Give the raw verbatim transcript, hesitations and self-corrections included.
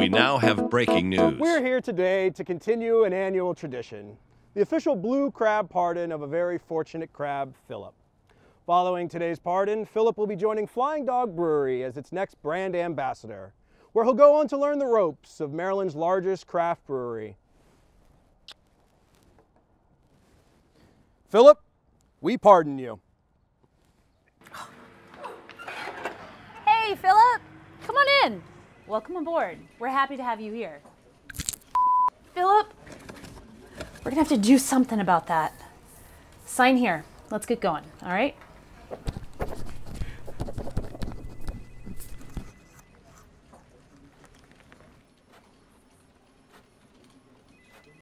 We now have breaking news. We're here today to continue an annual tradition, the official blue crab pardon of a very fortunate crab, Philip. Following today's pardon, Philip will be joining Flying Dog Brewery as its next brand ambassador, where he'll go on to learn the ropes of Maryland's largest craft brewery. Philip, we pardon you. Hey, Philip, come on in. Welcome aboard. We're happy to have you here. Philip, we're gonna have to do something about that. Sign here. Let's get going, all right?